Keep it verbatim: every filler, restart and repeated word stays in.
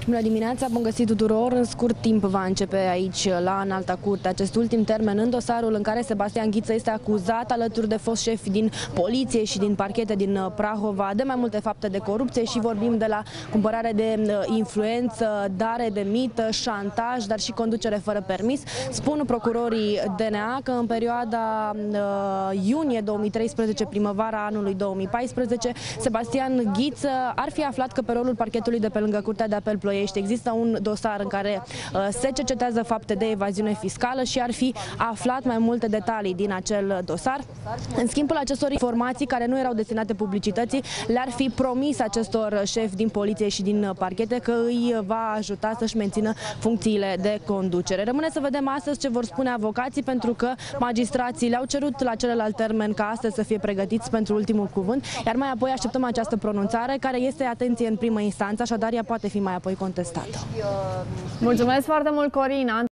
Bună dimineața, bun găsit tuturor! În scurt timp va începe aici, la Înalta Curte, acest ultim termen în dosarul în care Sebastian Ghiță este acuzat, alături de foști șefi din poliție și din parchete din Prahova, de mai multe fapte de corupție și vorbim de la cumpărare de influență, dare de mită, șantaj, dar și conducere fără permis. Spun procurorii D N A că în perioada uh, iunie două mii treisprezece, primăvara anului două mii paisprezece, Sebastian Ghiță ar fi aflat că pe rolul parchetului de pe lângă Curtea de Apel Ploiești există un dosar în care uh, se cercetează fapte de evaziune fiscală și ar fi aflat mai multe detalii din acel dosar. În schimbul acestor informații, care nu erau destinate publicității, le-ar fi promis acestor șefi din poliție și din parchete că îi va ajuta să-și mențină funcțiile de conducere. Rămâne să vedem astăzi ce vor spune avocații, pentru că magistrații le-au cerut la celălalt termen ca astăzi să fie pregătiți pentru ultimul cuvânt, iar mai apoi așteptăm această pronunțare, care este, atenție, în primă instanță, așadar ea poate fi mai apoi contestată. Mulțumesc foarte mult, Corina!